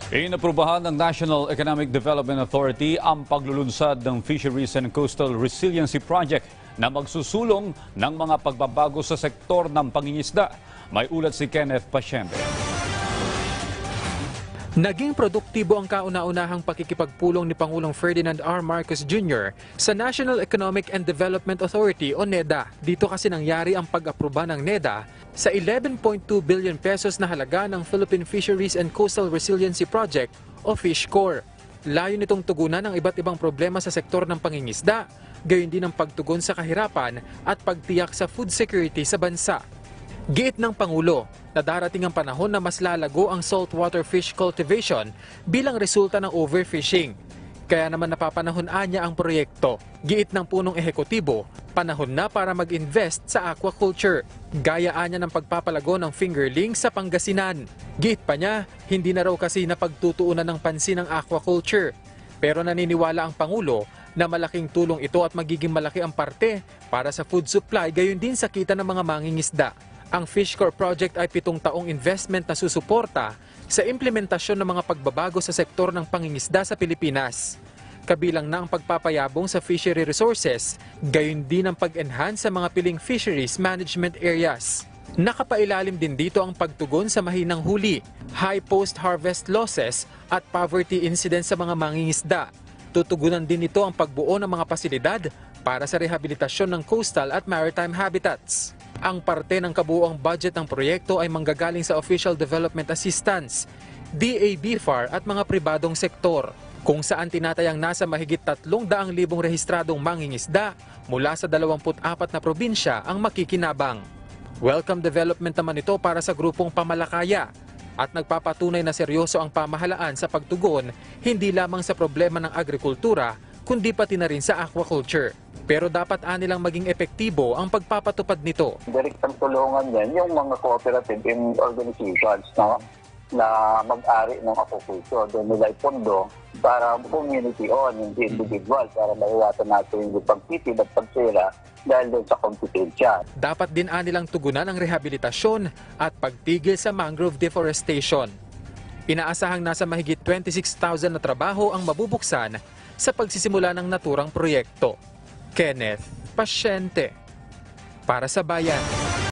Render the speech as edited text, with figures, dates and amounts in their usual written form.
Inaprubahan ng National Economic Development Authority ang paglulunsad ng Fisheries and Coastal Resiliency Project na magsusulong ng mga pagbabago sa sektor ng pangingisda. May ulat si Kenneth Pasyente. Naging produktibo ang kauna-unahang pakikipagpulong ni Pangulong Ferdinand R. Marcos Jr. sa National Economic and Development Authority o NEDA. Dito kasi nangyari ang pag-aproba ng NEDA sa 11.2 billion pesos na halaga ng Philippine Fisheries and Coastal Resiliency Project o FishCore. Layo nitong tugunan ang iba't ibang problema sa sektor ng pangingisda, gayon din ang pagtugon sa kahirapan at pagtiyak sa food security sa bansa. Giit ng Pangulo na darating ang panahon na mas lalago ang saltwater fish cultivation bilang resulta ng overfishing. Kaya naman napapanahon niya ang proyekto. Giit ng punong ehekutibo, panahon na para mag-invest sa aquaculture. Gayaan niya ng pagpapalago ng fingerling sa Pangasinan. Giit pa niya, hindi na raw kasi napagtutuunan ng pansin ang aquaculture. Pero naniniwala ang Pangulo na malaking tulong ito at magiging malaki ang parte para sa food supply gayon din sa kita ng mga mangingisda. Ang FishCore Project ay 7 taong investment na susuporta sa implementasyon ng mga pagbabago sa sektor ng pangingisda sa Pilipinas. Kabilang na ang pagpapayabong sa fishery resources, gayon din ang pag-enhance sa mga piling fisheries management areas. Nakapailalim din dito ang pagtugon sa mahinang huli, high post-harvest losses at poverty incidents sa mga mangingisda. Tutugunan din ito ang pagbuo ng mga pasilidad para sa rehabilitasyon ng coastal at maritime habitats. Ang parte ng kabuuang budget ng proyekto ay manggagaling sa Official Development Assistance, DABFAR at mga pribadong sektor, kung saan tinatayang nasa mahigit 300,000 rehistradong mangingisda mula sa 24 na probinsya ang makikinabang. Welcome development naman ito para sa grupong pamalakaya at nagpapatunay na seryoso ang pamahalaan sa pagtugon hindi lamang sa problema ng agrikultura kundi pati na rin sa aquaculture. Pero dapat nilang maging epektibo ang pagpapatupad nito. Direktang tulungan yan yung mga cooperative organizations na mag-ari ng aquaculture. Doon nila ipondo para community on, hindi individual, para maiwasan natin yung pagtitid at pagsira dahil doon sa kompetensya. Dapat din nilang tugunan ang rehabilitasyon at pagtigil sa mangrove deforestation. Inaasahang nasa mahigit 26,000 na trabaho ang mabubuksan sa pagsisimula ng naturang proyekto. Kenneth Pasyente para sa Bayan.